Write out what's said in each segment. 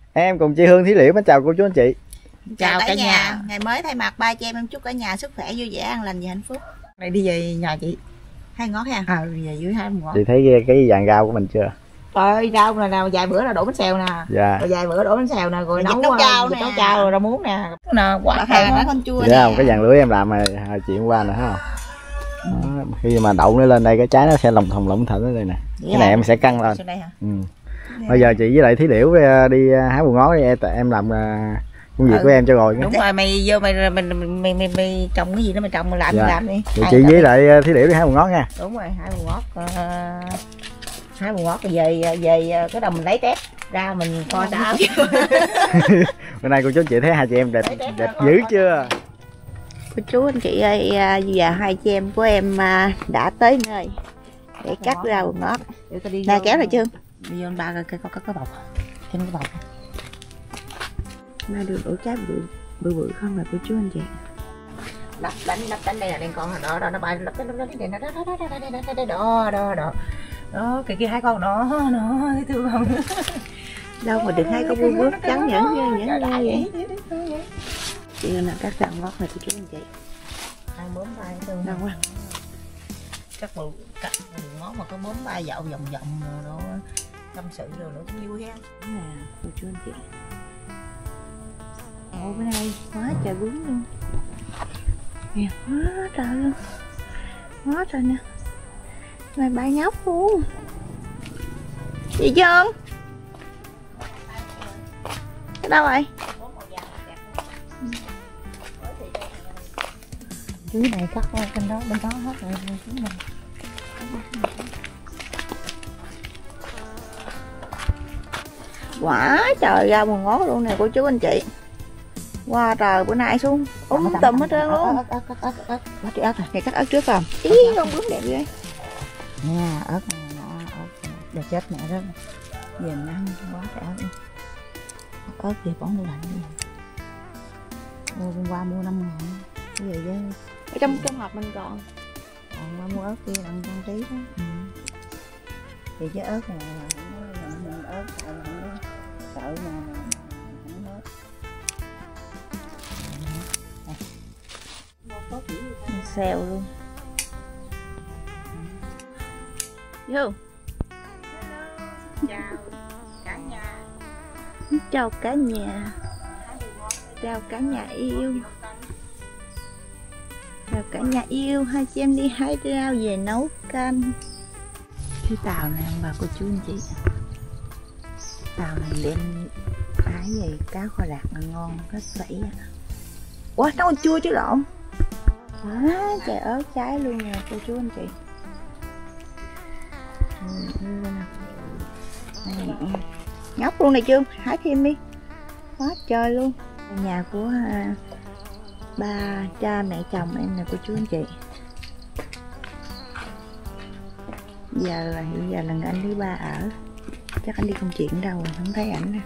Em cùng chị Hương Thí Liễu mến chào cô chú anh chị. Chào cả nhà. Ngày mới thay mặt ba chị em chúc cả nhà sức khỏe vui vẻ, an lành và hạnh phúc. Này đi về nhà chị. Hai ngót ha. Về dưới hai ngót. Chị thấy cái dàn rau của mình chưa? Trời ơi, rau này nào vài bữa là đổ bánh xèo nè. Dạ. Rồi vài bữa đổ bánh xèo nè, rồi nấu chao nè. Nấu chao rồi rau muống nè. Nè, quả hàng nó con chua nè. Không, cái dàn lưới em làm hồi chuyện qua nè, thấy không? Đó, khi mà đậu nó lên đây cái trái nó sẽ lồng thùng ở đây nè. Cái này em sẽ căng lên. Bây giờ chị với lại Thí Liễu đi hái bùi ngó đi, em làm công việc của em cho rồi. Đúng rồi, mày vô mày trồng cái gì đó mày trồng mày làm đi. Chị với lại Thí Liễu đi hái bùi ngó nha. Đúng rồi, hái bùi ngót. Hái bùi ngót rồi về cái đầu mình lấy tép ra mình kho cháo. Bữa nay cô chú chị thấy hai chị em đẹp dữ chưa? Cô chú anh chị ơi, giờ hai chị em của em đã tới nơi để cắt rau bùi ngót. Nè kéo lại chưa? Đi vô ba có cái bọc. Trên cái bọc. Nay được đổ trái bự không là cô chú anh chị. Lắp đánh đây là đen con đó nó bay lắp đó đó cái kia hai con đó thấy thương không? Đâu mà được hai con vuông bước trắng nhẫn vậy. Chị là cắt rau ngót này cô chú anh chị. Hai mớm bay thương đâu quá. Chắc bộ cắt ngót mà có mớm bay dạo vòng rồi đó tâm sự rồi nó cũng vui ha. Nè cô chú anh chị. Ồ bên đây quá trời bướm luôn. Nè quá trời luôn. Quá trời nè. Này bay nhóc luôn. Chị Trơn. Cái đâu rồi? Dưới này cắt qua bên đó hết rồi xuống này. Quá trời ra bùi ngót luôn nè cô chú anh chị. Wow trời bữa nay xuống tùm hết trơn luôn. Ớt này cắt ớt trước không? Ý con bướm đẹp ghê. Nha ớt để chết mẹ đó. Về ăn quá trời ớt. Ớt gì bỏ mua lạnh. Hôm qua mua 5.000. Cái gì chứ? Ở trong hộp mình còn qua mua ớt kia bằng trang trí đó. Thì cái ớt này ớt sợ mà không hết. Xèo luôn. Vô. Chào cả nhà. Chào cả nhà. Chào cả nhà yêu. Chào cả nhà yêu, hai chị em đi hái rau về nấu canh. Cái tàu này ông bà cô chú anh chị. Tàu này đem hái về cá kho lạc là ngon, rất sảy. Ủa nó còn chua chứ lộn. Quá trời ớt trái luôn nè cô chú anh chị. Nhóc luôn này chưa, hái thêm đi. Quá trời luôn. Nhà của ba cha mẹ chồng em nè cô chú anh chị. Giờ là hiện giờ là anh với ba ở. Chắc anh đi công chuyện đâu rồi không thấy ảnh nè.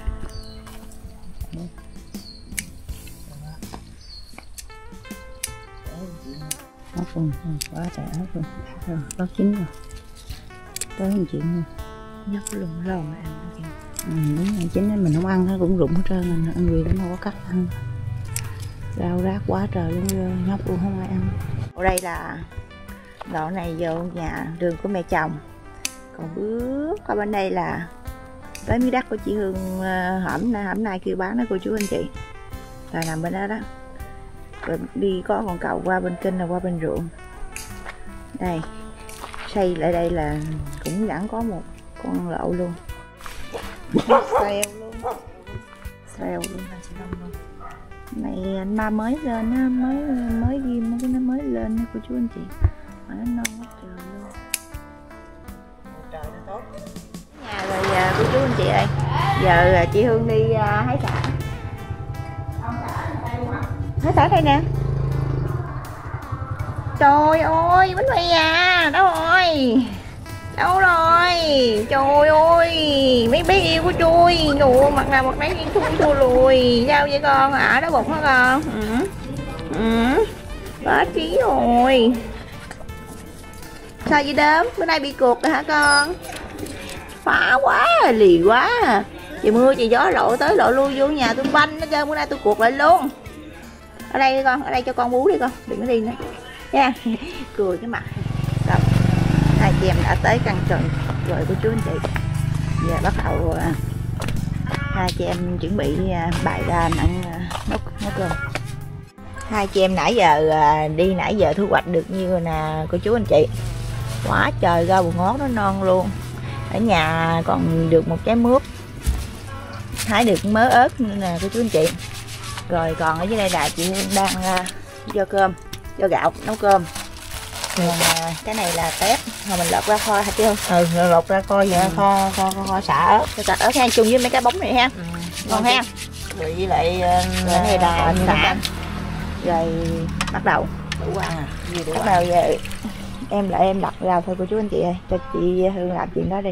Ớt luôn, quá trời ớt luôn. Ớt chín rồi. Tới một chuyện luôn. Nhóc luôn lò mà ăn được kìa. Đúng rồi, chín nên mình không ăn nó cũng rụng hết trơn rồi. Ăn gì cũng đâu có cắt ăn. Rau rác quá trời luôn, nhóc luôn không ai ăn. Ở đây là đoạn này vô nhà đường của mẹ chồng. Còn bước qua bên đây là tới miếng đất của chị Hương hổm nay kêu bán đó cô chú anh chị. Là nằm bên đó đó. Rồi đi có con cầu qua bên kênh là qua bên ruộng. Đây. Xây lại đây là cũng vẫn có một con lộ luôn. Xèo luôn. Xèo luôn. Này anh ba mới lên á, mới ghim cái nó mới lên á cô chú anh chị. Mà nó non quá trời luôn. Trời nó tốt. Nhà rồi giờ cô chú anh chị ơi. Giờ chị Hương đi hái xả. Hái xả đây nè. Trời ơi, bánh mì à, đâu rồi? Đâu rồi? Trời ơi, mấy bé yêu của tôi. Trời mặt nào mặt nấy thua lùi. Sao vậy con? Đó bột hả con? Quá trí rồi. Sao vậy đớm? Bữa nay bị cuộc rồi hả con? Phá quá, lì quá. Chị mưa chị gió lộ tới lộ lui vô nhà tôi banh hết trơn, bữa nay tôi cuộc lại luôn. Ở đây con, ở đây cho con bú đi con, đừng có đi nữa nha. Cười cái mặt. Rồi, hai chị em đã tới căn tròi rồi của chú anh chị. Giờ bắt đầu hai chị em chuẩn bị bày ra nấu cơm. Hai chị em nãy giờ thu hoạch được như nè cô chú anh chị. Quá trời rau bù ngót nó non luôn. Ở nhà còn được một trái mướp, hái được mớ ớt nữa nè cô chú anh chị. Rồi còn ở dưới đây là chị Hương đang vo cơm, vo gạo nấu cơm. Còn cái này là tép, rồi mình lột ra kho hả chứ? Rồi lột ra coi vậy, kho xả ớt. Cho sạch ớt ha, chung với mấy cái bóng này ha. Ngon ha. Rồi với lại cái này là xả. Rồi bắt đầu đủ ăn à. Bắt đầu về em đặt rau thôi cô chú anh chị ơi, cho chị Hương làm chuyện đó đi.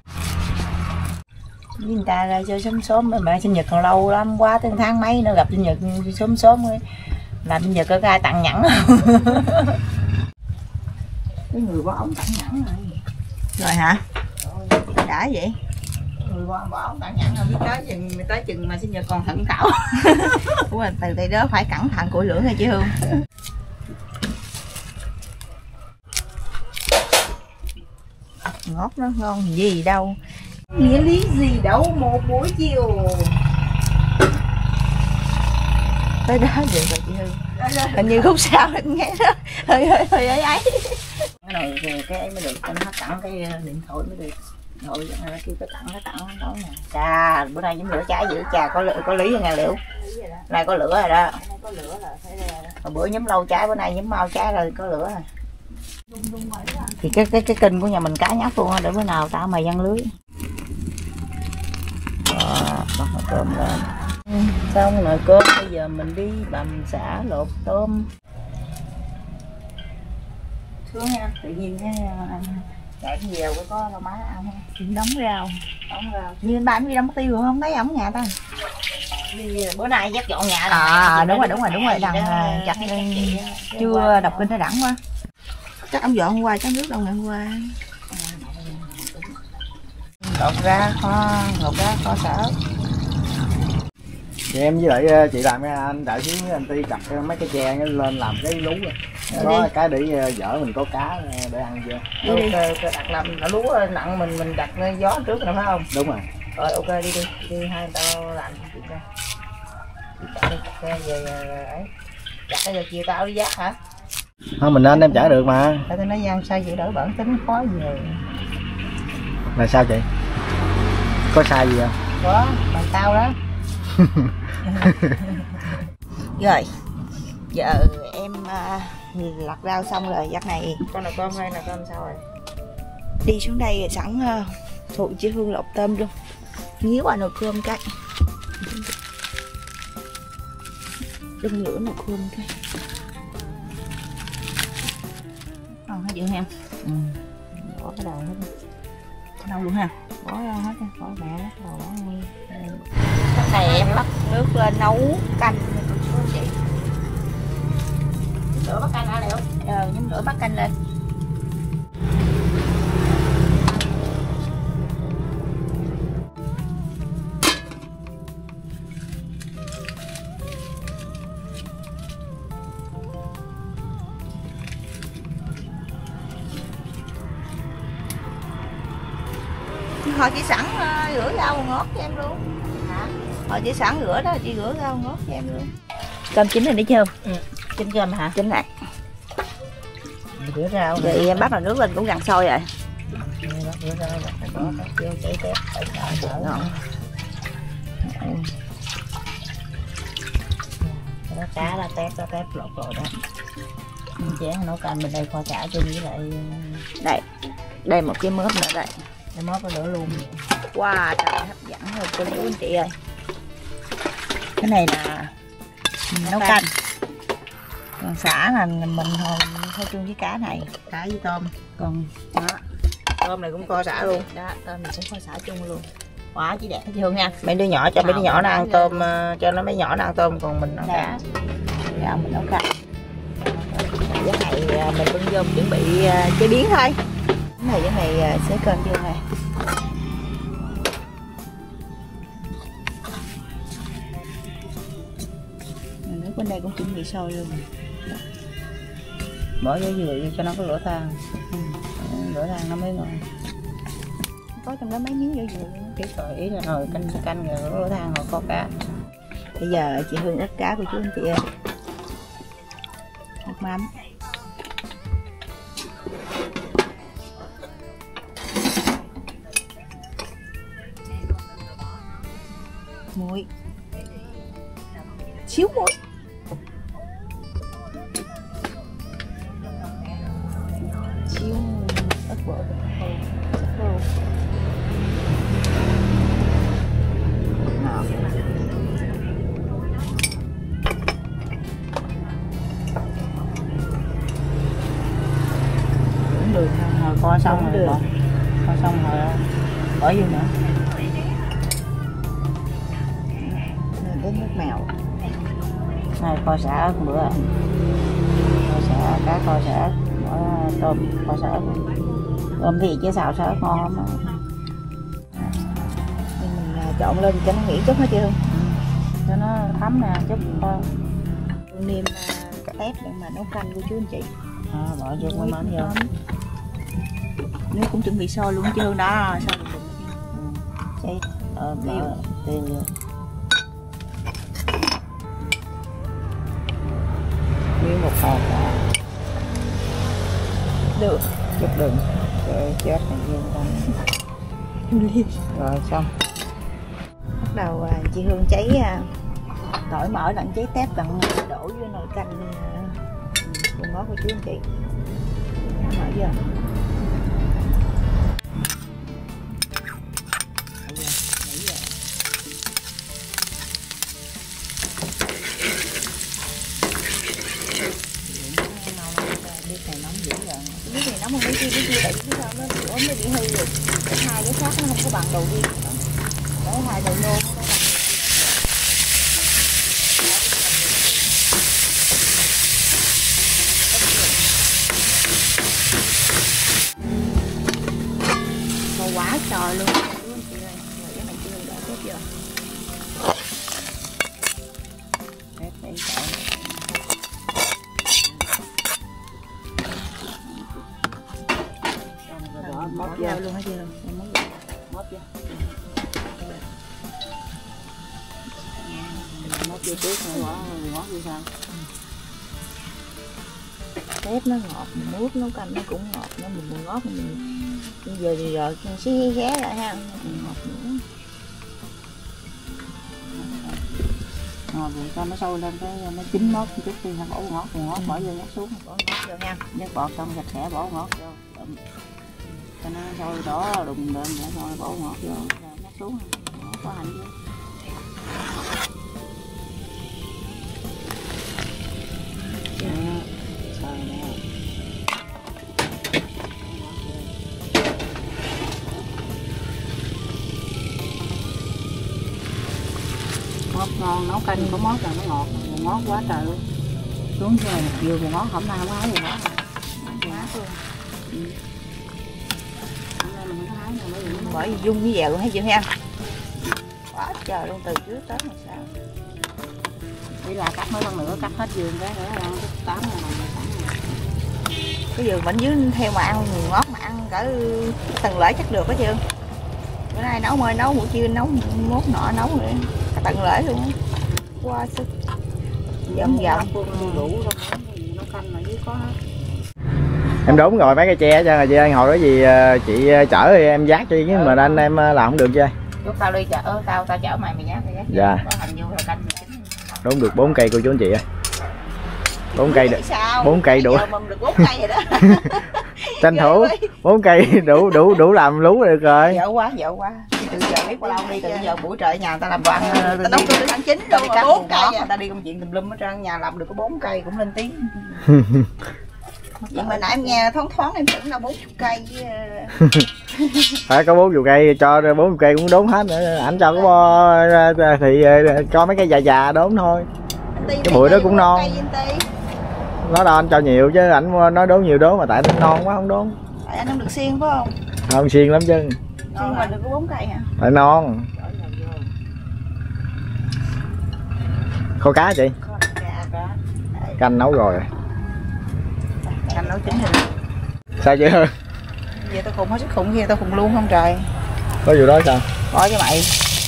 Với người ta ra chơi sớm mà sinh nhật còn lâu lắm, quá tới tháng mấy nữa gặp sinh nhật sớm ấy. Làm sinh nhật có ai tặng nhẫn không? Cái người bỏ ống tặng nhẫn rồi. Rồi hả? Đã vậy? Người bỏ ống tặng nhẫn rồi, biết tới chừng mà sinh nhật còn thận thảo. Đúng rồi, từ đây đó phải cẩn thận củi lửa nha chị Hương. Ngót nó ngon gì đâu, nghĩa lý gì đâu một buổi chiều. Tới đó được rồi chị Hương. Hình như khúc sau anh nghe đó hơi ấy. Cái này thì cái ấy mới được, cho nó tặng cái điện thoại mới được. Nội nó kêu cái tặng nói nè. Chà, bữa nay giống lửa cháy dữ, chà có lý nghe liệu. Này có lửa rồi đó. Hồi bữa nhắm lâu cháy, bữa nay nhắm mau cháy rồi, có lửa rồi. Thì cái kênh của nhà mình cá nhóc luôn á, để bữa nào tạo mày văn lưới. Bắt nồi cơm lên. Xong nồi cơm, bây giờ mình đi bằm xả lột tôm. Sướng nha, tự nhiên cái chạy cái dèo có rau má ăn ha. Đóng rau. Như anh ba đi đóng tiêu không thấy ổng nhà ta. Đi bữa nay dắt dọn nhà. Đúng rồi, đằng chặt chưa đọc kinh thấy đẳng quá. Chắc ông dọn hôm qua, chắc nước đâu ngày hôm qua. Lột ra kho xả. Thì em với lại chị làm anh đợi xíu anh Ti chặt mấy cái tre lên làm cái lú rồi. Có cái để dở mình có cá để ăn chưa? Ok, đặt làm lúa nặng mình đặt gió trước rồi phải không? Đúng rồi. Rồi ok đi hai tao làm chuyện ra. Chặt về ấy. Chặt cái giờ chiều tao đi giác hả? Không, mình nên đem chở được mà. Tại tôi nói gian sai vậy đỡ bẩn tính khó về. Là sao chị? Có sai gì không? Có, bằng tao đó. Rồi giờ em lặt rau xong rồi, giấc này Con nồi cơm hay nồi cơm sao rồi? đi xuống đây sẵn phụ chị Hương lột tôm luôn, nghía qua nồi cơm cái đun lửa nồi cơm cái ngon hết dữ em. Bỏ cái đầu hết. Cái đâu luôn ha, Bỏ ra hết, bỏ mẹ lắc đầu bỏ ngay. cái này em bắt nước lên nấu canh nha cô chú anh chị. Lửa bắt canh hả Liệu? Nhóm lửa bắt canh lên. Họ chỉ sẵn rửa rau ngót cho em luôn. Hả? Họ chỉ sẵn rửa đó, chị rửa rau ngót cho em luôn. Cơm chín rồi đấy chưa? Chín cơm hả? Chín lại. Rửa rau. Vậy em bắt là nước lên cũng gần sôi rồi. Bắt rửa rau, bỏ kêu chảy tép, Ngon. Đó cá là tép lột rồi đó. Chén nấu canh bên đây kho chả chung với lại Đây một cái mớp nữa đây. để mót có lửa luôn. Wow, trời hấp dẫn rồi cô chú anh chị ơi. Cái này là nấu canh. Còn xả là mình thôi chung với cá này, Cá với tôm. còn đó, Tôm này cũng kho xả luôn. đó tôm mình sẽ kho xả chung luôn. Quá chứ đẹp. Thấy Hương nha. Mấy đứa nhỏ cho mấy đứa nhỏ nó ăn tôm, cho nó mấy nhỏ nó ăn tôm còn mình ăn cá. Rau mình nấu canh. Cái này mình bưng vô chuẩn bị chế biến thôi. Cái này xới cơm vô này. bên đây cũng chuẩn bị sôi luôn. Bỏ vô dừa cho nó có lửa than. Lửa than nó mới ngon. Có trong đó mấy miếng vỏ dừa luôn. Cái rồi ý là nồi canh rồi lửa than rồi có cá. Bây giờ chị Hương ít cá của chú anh chị ơi. Nước mắm. Muối. Xíu muối. Xíu ớt bột. Ngọt. Đường hồi kho xong rồi bỏ. Kho xong rồi bỏ vô nữa. Đến nước mèo. Này kho xả ớt bữa. Kho xả cá, kho xả ớt, bỏ tôm, kho xả ớt. Tôm thì chứ xào xả ớt ngon lắm á. Mình trộn lên cho nó nghỉ chút hết chưa? Cho nó thấm nè, chút thôi. Niêm tép để mà nấu canh của chú anh chị. Bỏ vô cái mắm vô. Nước cũng chuẩn bị sôi luôn chứ đó, sôi đùng đùng. Tiêu vô. Miếng một hộp được, chút đường rồi chết này vô rồi xong. Bắt đầu chị Hương cháy tỏi mỡ đặng cháy tép đặng đổ vô nồi canh cùng ngót của chú anh chị. Mở vô. Cái này nóng hơn mấy kia tại vì sao nó bị hư rồi. Hai cái khác nó không có bằng đầu tiên. Đấy, hai đầu nôn nó bằng. Màu quá trời luôn. Cái này chưa đã tốt giờ. Mót vô luôn hả chị Hương? Mót vô. Mót vô trước rồi ngót vô sao? Tép nó ngọt, nước nấu canh nó cũng ngọt, nó mình buồn ngót mình bây giờ thì rồi xí ghé lại ha, ngọt nữa. Rồi cho nó sôi lên cái nó chín mốt một chút đi, bỏ ngót bỏ vô nhắc xuống, bỏ ngót vô nha. nhắc bọt xong sạch sẽ bỏ ngót vô. Cho nó sôi đỏ đùng lên để thôi bỏ ngọt vô, nhắc xuống, có hành vô. Mót ngon, nấu canh có mót là nó ngọt, ngót quá trời luôn. Xuống rồi vừa bùn ngót, hôm nay không hái bùn ngót. Bởi vì dung với dẹo luôn thấy chưa ha. Quá trời luôn từ trước tới ngày sau. Đi là cắt mấy con nữa, cắt hết vườn cái nữa là 8 ngàn đồng. Cái vườn bên dưới theo mà ăn ngót mà ăn cỡ từng lễ chắc được đó chưa. Bữa nay nấu mời nấu buổi trưa nấu mốt nọ nấu rồi tận lễ luôn. Qua sức dần dần đủ đâu nấu canh mà dưới có hết. Em đúng rồi mấy cái tre cho rồi chị ơi, hồi đó gì chị chở thì em dắt cho chứ mà anh em làm không được chứ. Lúc tao đi chợ tao chở mày dắt đi. Dạ. Có hành vô rồi canh Đúng được 4 cây cô chú anh chị ơi. 4 cây được. 4 cây đủ. Mừng được 4 cây rồi đó. Tranh thủ 4 cây đủ làm lú được rồi. Dở quá. Từ giờ biết bao lâu đi, từ giờ buổi trời nhà ta làm đoàn ta nấu từ tháng 9 luôn mà 4 cây người ta đi công chuyện tùm lum hết trơn, nhà làm được có 4 cây cũng lên tiếng. Vậy mà nãy em nghe thoáng em tưởng là 40 cây với... Phải có 40 cây cho 40 cây cũng đốn hết nữa. Ảnh cho cái bo thì cho mấy cây già đốn thôi. Cái bụi đó cũng non. Nó đâu anh cho nhiều chứ ảnh nói đốn nhiều đốn mà tại nó non quá không đốn. Tại anh không được xiên phải không? Không xiên lắm chứ. Xiên mà được có 4 cây hả? Tại non. Kho cá chị? Canh nấu rồi. Canh nấu chín rồi. Sao chị Hương? Giờ tao khùng hết sức khùng kia tao khùng luôn không trời. Có vụ đó sao? Có chứ mày.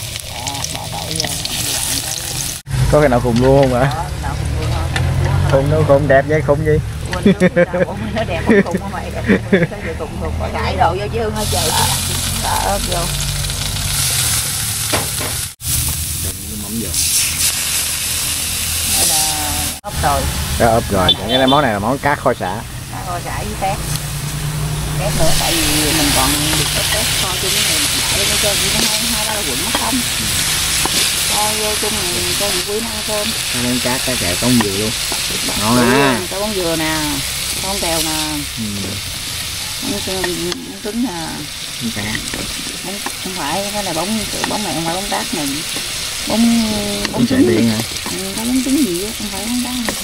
Có cái nào khùng luôn không hả? Khùng đâu, khùng đẹp vậy, khùng gì? Nó đẹp không khùng hả mày? Sao giờ khùng có cãi đồ vô chứ Hương ơi trời. Tạ ớt vô. Mắm vô. Đây là ốp rồi. Đó, ốp rồi. Cái này món này là món cá kho sả. Cá kho sả với tép. Tép nữa tại vì mình còn được tép kho chung với này lại nó cho gì nó hai ba quận nó không. Cho vô chung mình cho gì quý nó ăn cơm. Món cá kẹo con dừa luôn. Ngon à. Có bóng dừa nè, con kèo nè. Món trứng nè. Cá. Không phải cái này bóng mẹ không phải bóng đát này. Bóng sợi điện hả? Có bóng trứng gì á, không phải bóng đát này.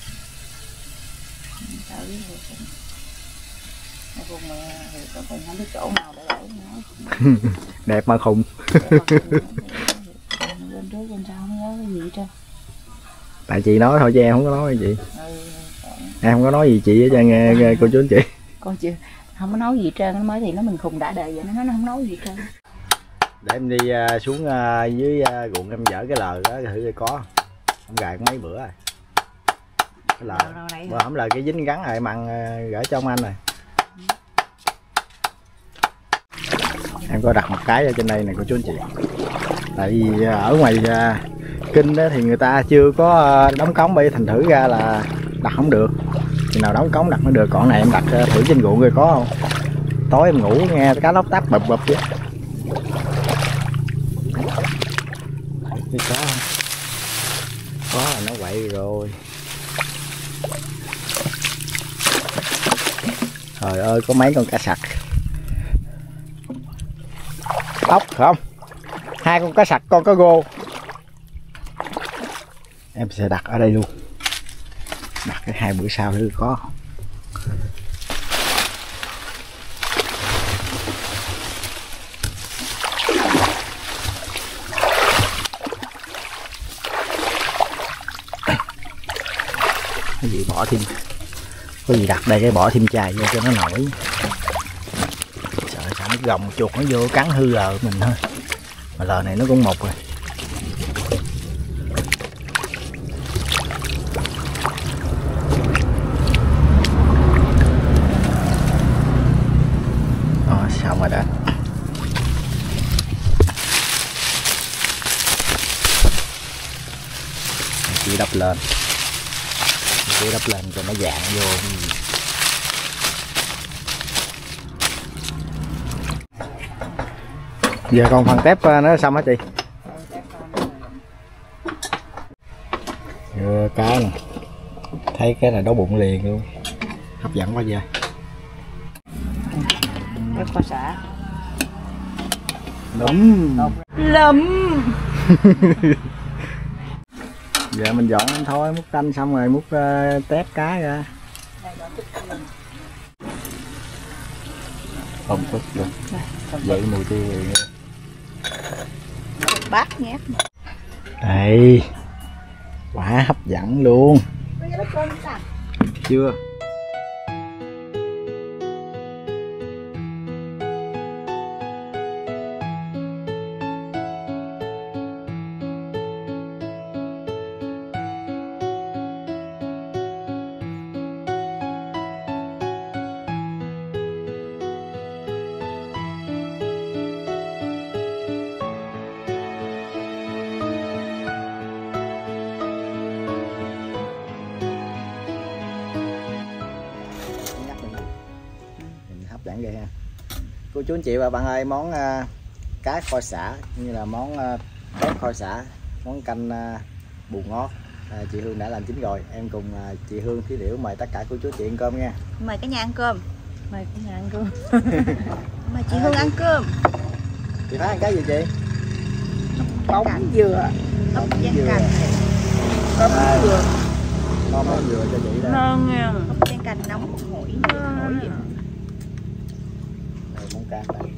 Cùng thì tôi cũng không biết chỗ nào để nói. Đẹp mà khùng. Bên trước bên sau không nhớ cái gì hết trơn. Tại chị nói thôi chứ em không có nói gì chị. Em không có nói gì chị hết trơn nghe cô chú anh chị. Con chưa không có nói gì hết trơn, nó mới thì nó mình khùng đã đời vậy nó nói nó không nói gì hết trơn. Để em đi xuống dưới ruộng em dỡ cái lờ đó thử coi có. Không gài mấy bữa rồi. Cái lờ. Bữa hổm lờ cái dính gắn lại mặn gửi cho ông anh rồi. Em có đặt một cái ở trên đây này cô chú anh chị. Tại vì ở ngoài kinh đó thì người ta chưa có đóng cống, bởi thành thử ra là đặt không được. Khi nào đóng cống đặt mới được. Còn này em đặt thử trên ruộng rồi có không. Tối em ngủ nghe cá lóc táp bập bập chứ. Có là nó quậy rồi. Trời ơi có mấy con cá sặc. Ốc không? 2 con cá sặc, con cá gô. Em sẽ đặt ở đây luôn. Đặt cái 2 bữa sau thử có. Cái gì bỏ thêm. Có gì đặt đây cái bỏ thêm chài vô cho nó nổi. Sợ nó gồng chuột nó vô cắn hư lờ mình thôi. Mà lờ này nó cũng mục rồi. Xong rồi đó. Chỉ đắp lên. Chỉ đắp lên cho nó dạn vô. Giờ còn phần tép nó xong hả chị? Giờ cá nè. Thấy cái này đói bụng liền luôn. Hấp dẫn quá vậy. Tép kho sả. Lắm. Giờ mình dọn thôi, múc canh xong rồi múc tép cá ra. Không phức luôn. Vậy mùi tiêu rồi. Bát nhét. Đây. Quả hấp dẫn luôn. Chưa. Hấp dẫn ghê ha. Cô chú anh chị và bạn ơi, món cá kho sả như là món tép kho sả, món canh bù ngót chị Hương đã làm chín rồi. Em cùng chị Hương Thí Liễu mời tất cả cô chú chị ăn cơm nha. Mời cả nhà ăn cơm. Mời cả nhà ăn cơm. Mời chị Hương ăn cơm. Chị Thái ăn cái gì chị? Bóng dừa. Ốc chan cành. Bóng dừa. Ngon món dừa cho chị đây. Ngon nha. Ốc chan cành nóng hổi. Đây món cá đây.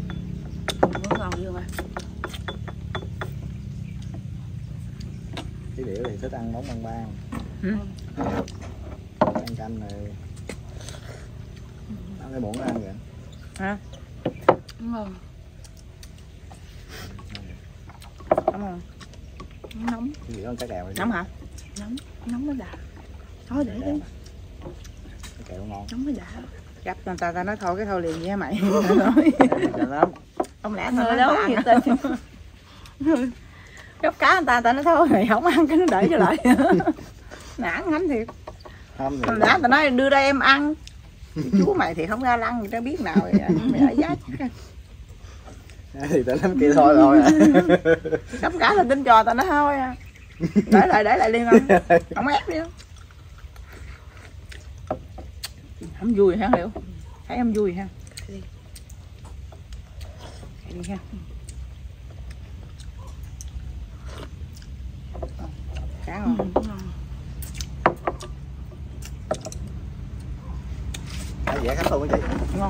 Ngon dừa mà. Tí điểu thì thích ăn món băng ban. Ăn canh này. Ăn cái muỗng ăn kìa. Hả? Đúng không? Đúng không? Nóng. Tí điểu ăn cá kèo. Nóng hả? Nóng mới đã. Thôi để đi. Cá kèo ngon. Nóng mới đã. Gặp người ta nói thôi cái thôi liền với mày. Lắm. Không lẽ Người tao đâu nói nhiệt ăn. tình. Gấp cá người ta nói thôi mày không ăn cái nó để cho lại. Nản ngánh thiệt. Không Không lẽ tao nói đưa ra em ăn. Chú mày thì không ra lăng người ta biết nào vậy. Mày ở giá chắc. Thì tao nắm kia thôi rồi à. Gấp cá là tin trò tao nói thôi à. Để lại liền không? Không ép đi. Không vui hả Liệu? Thấy không vui ha? Đi ha. Cá ngon. Cá dẻ khách luôn á chị. Ngon.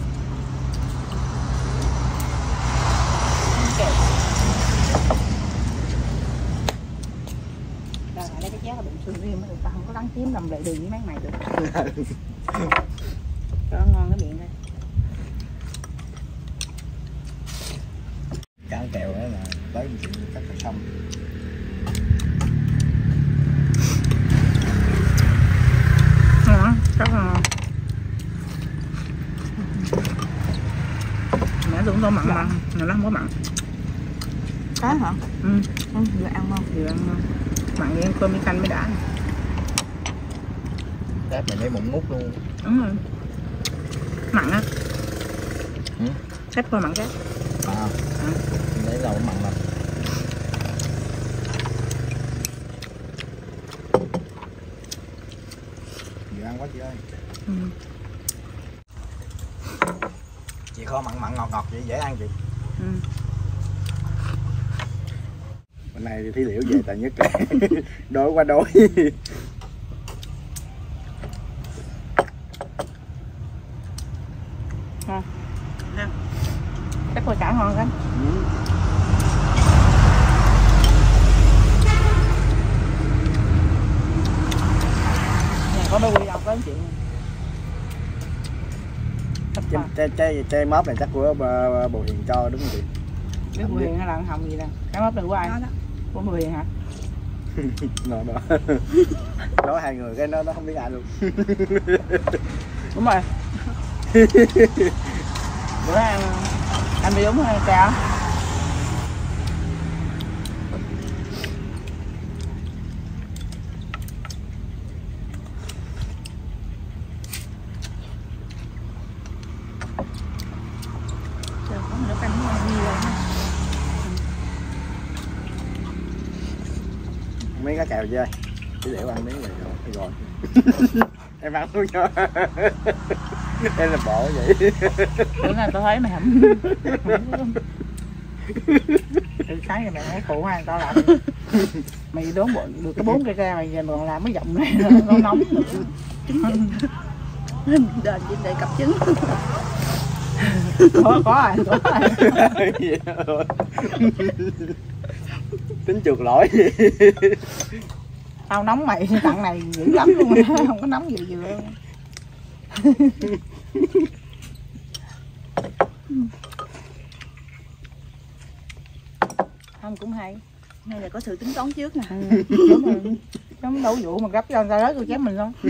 Đây là cái chén là bụng xương riêng người ta không có lắng tím làm lại đường với mấy mày được. Cho ngon cái miệng đây. Cá kèo đó là lấy một chuyện cắt là xong. Rất là mẹ tưởng tôi mặn mà nó không có mặn. Cá hả? Ừ. Vừa ăn ngon. Vừa ăn ngon. Mặn với cơm với canh mới đã. Tép mày lấy mụn mút luôn. Đúng rồi. Mặn á. Ừ. Tép thôi mặn cái. À. Lấy đầu mặn lắm. Vừa ăn quá chị ơi. Ừ. Chị kho mặn mặn ngọt ngọt vậy dễ ăn chị. Ừ. Bữa nay thì Thí Liễu về tài nhất đói quá đói. Ngon. Ha. Chắc coi chả ngon lắm. Ừ. Nhà có đôi quy đâu có chuyện. Trái móp này chắc của Bồ Hiền cho đúng không chị? Cái Bùi Hiền hay là Hồng gì nè? Cái móc này của ai? Của Bùi Hiền hả? Nó nói hai người cái nó không biết ai luôn. Đúng rồi. Bữa nay anh đi uống hay sao? Mấy cá kèo chơi Thí Liễu ăn miếng này rồi em ăn luôn cho em là bộ vậy. Bữa nay tao thấy mày không. Từ sáng giờ mày thấy phụ hai tao làm mày đốn bộ được cái 4 cây ra mày giờ còn làm cái giọng này nó nóng nữa. Đền trên đây cặp trứng. Có rồi. Tính chuột lỗi. Tao nóng mày tặng này dữ lắm luôn. Không có nóng gì vừa. Không cũng hay. Hay là có sự tính toán trước nè. Đúng rồi. Giống đâu vụ mà gấp cho người ta rớt tôi chém mình không.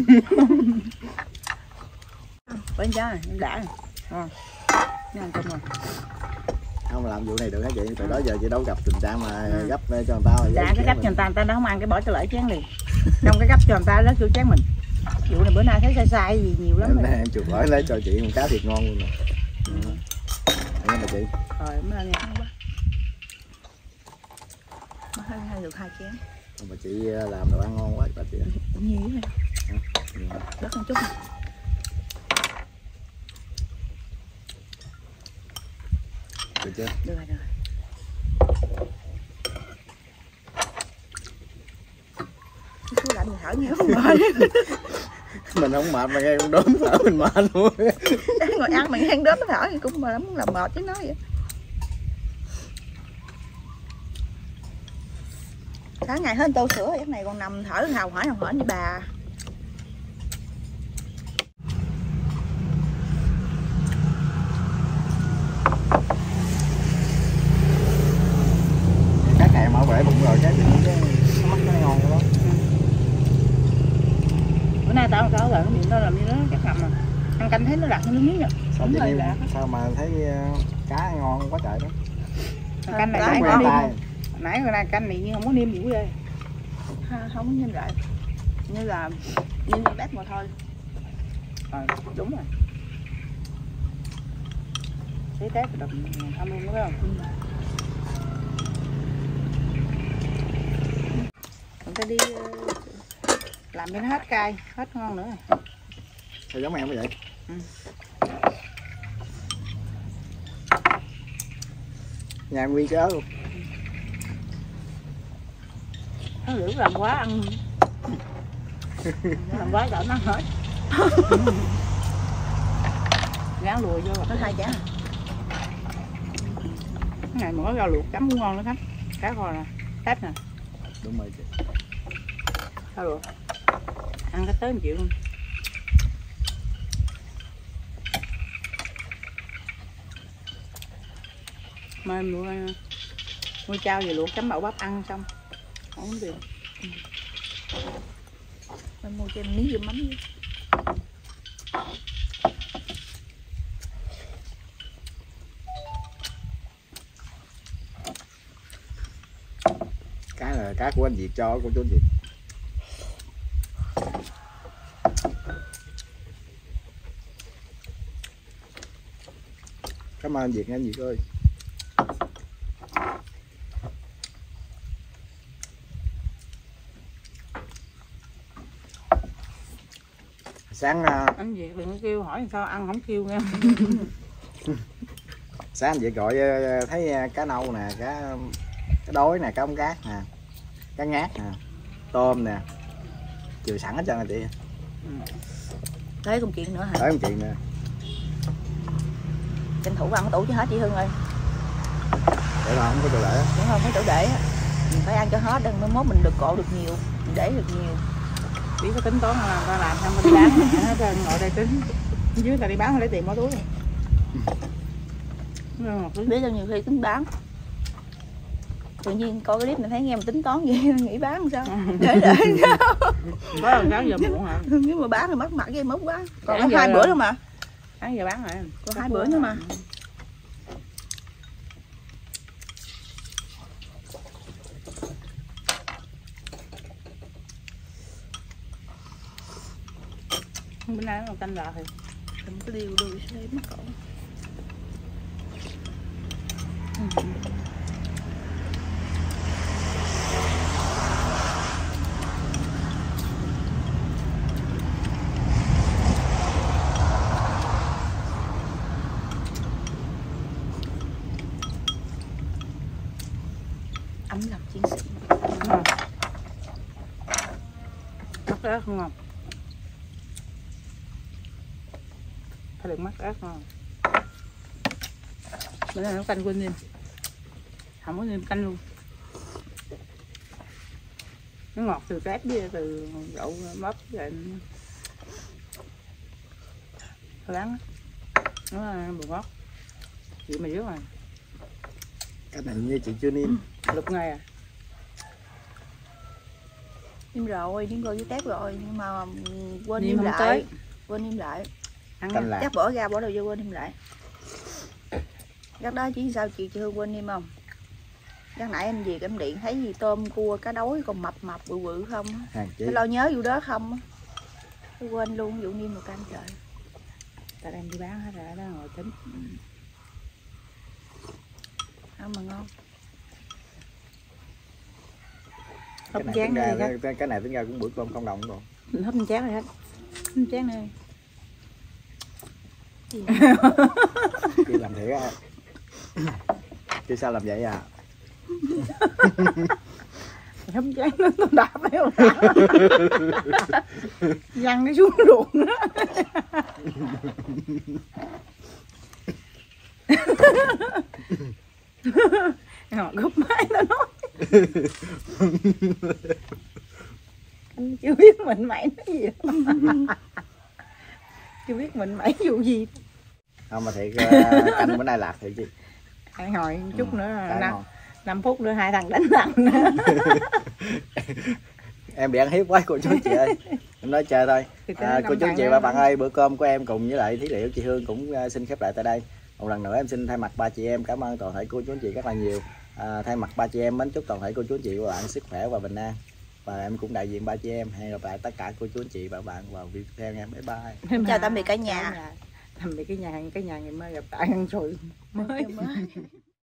Bên trái này, đã này. Nó ăn cơm rồi. Không làm vụ này được hả chị? Từ đó giờ chị đâu gặp tình trạng mà gấp cho người ta. Dạ cái gấp cho người ta nó không ăn cái bỏ cho lỡ chén liền. Trong cái gấp cho người ta đó kêu chén mình. Vụ này bữa nay thấy sai gì nhiều lắm rồi. Em chuột lỗi lấy cho chị một cá thiệt ngon luôn nè. Nghe mà chị. Rồi cảm ơn nha. Hai được 2 chén. Mà chị làm đồ ăn ngon quá bà chị. Nhiều vậy. Đất một chút. Được chưa? Được rồi. Chú lạnh mình thở nhiều không mệt. Mình không mệt mà nghe con đốm thở mình mệt luôn. Ngồi ăn mình ăn đốm thở thì cũng mà muốn làm mệt chứ nói vậy. Sáng ngày hết tô sữa, giấc này còn nằm thở hào hển như bà. Cái này mở bể bụng rồi cái mắt nó ngon lắm. Bữa nay tao rồi cái miệng tao làm như nó chắc hầm à. Ăn canh thấy nó đặc như nước miếng rồi. Sao mà thấy cá ngon quá trời đó. Canh này nãy có niêm không? Nãy hồi nay canh này nhưng không có niêm gì ghê. Không có niêm lại. Như là niêm bát mà thôi. Đúng rồi. Thấy tép đập thăm luôn đúng không? Chúng ta đi làm cho nó hết cay, hết ngon nữa. Sao giống em vậy? Nhà nguyên cái ớt luôn. Nó lửa làm quá ăn. Làm quá cho nó hết. Ráng lùi vô. Nó 2 chén. Cái này mà có rau luộc chấm cũng ngon nữa khách. Cá kho nè, tép nè. Đúng rồi chị. Sao được? Ăn cái tới 1 triệu luôn. Mai mua chao về luộc chấm đậu bắp ăn xong không có tiền. Mình mua cho em miếng dưa mắm đi. Cá là cá của anh Việt cho của chú anh Việt. Cảm ơn anh Việt nha anh Việt ơi. Sáng anh Việt đừng có kêu hỏi sao ăn không kêu nghe. Sáng anh Việt gọi thấy cá nâu nè, cá đối nè, cá ống cát nè, cá ngát nè, tôm nè, chừa sẵn hết trơn rồi chị. Tới công chuyện nữa hả? Tới công chuyện nữa. Tranh thủ ăn tủ cho hết chị Hương ơi. Để là không có chỗ để. Đúng không, có chỗ để mình phải ăn cho hết, đừng mai mốt mình được cộ được nhiều, mình để được nhiều. Biết có tính toán là ta làm xong mình bán hết trơn, ngồi đây tính dưới ta đi bán lấy tiền bỏ túi. Biết sao nhiều khi tính bán. Tự nhiên coi cái clip này thấy nghe mình tính toán vậy nghĩ bán sao? Để sao? Có lần sáng giờ muộn hả? Nếu mà bán thì mất mặt với mốt quá. Còn có 2 bữa nữa mà. Sáng giờ bán rồi. Có 2 bữa nữa mà. Bữa nay nó canh lạ thì đừng có điều đuôi sẽ mất cổ. Ấm lòng chiến sĩ. Mắc ớt không ngon. Phải được mắc ớt ngon. Bữa nay nó canh quên niêm. Không có niêm canh luôn. Nó ngọt từ tép với từ đậu bắp rồi. Thôi đáng nó bột ngọt. Chị mày biết rồi. Cái này như chị chưa niêm. Lục ngày à? Niêm rồi, niêm rồi với tép rồi nhưng mà quên niêm lại. Tới. Quên niêm lại. Chắc bỏ ra bỏ đầu vô quên niêm lại. Chắc đó chứ sao chị Hương quên niêm không? Chắc nãy anh Việt em điện thấy gì tôm cua cá đối còn mập bự bự không á. Phải lo nhớ vụ đó không á. Quên luôn vụ niêm một canh trời. Ta đem đi bán hết rồi đó ngồi tính. Không mà ngon. Hấp chén đi cái này tính ra cũng bữa cơm không đồng rồi. Hấp chén này hết. Hấp chén này. Chị làm thiệt á. Chị sao làm vậy à? Hấp chén nó đạp đấy không? Văng nó xuống ruộng đó. Ngọt gấp máy nó nói. Anh chưa biết mình mẩy nói gì đâu. Chưa biết mình mẩy vụ gì. Không mà thiệt canh bữa nay lạc thiệt chứ. Ăn hồi chút nữa 5 phút nữa 2 thằng đánh thằng nữa. Em bị ăn hiếp quá cô chú chị ơi. Em nói chơi thôi. Cô chú chị và bạn ơi, bữa cơm của em cùng với lại Thí Liệu chị Hương cũng xin khép lại tại đây. Một lần nữa em xin thay mặt ba chị em cảm ơn toàn thể cô chú anh chị rất là nhiều. Thay mặt ba chị em mến chúc toàn thể cô chú anh chị và bạn sức khỏe và bình an. Và em cũng đại diện ba chị em hẹn gặp lại tất cả cô chú anh chị và bạn vào video tiếp theo nha. Bye bye. Chào tạm biệt cả nhà. Tạm biệt cái nhà ngày mai gặp lại ăn sùi mới.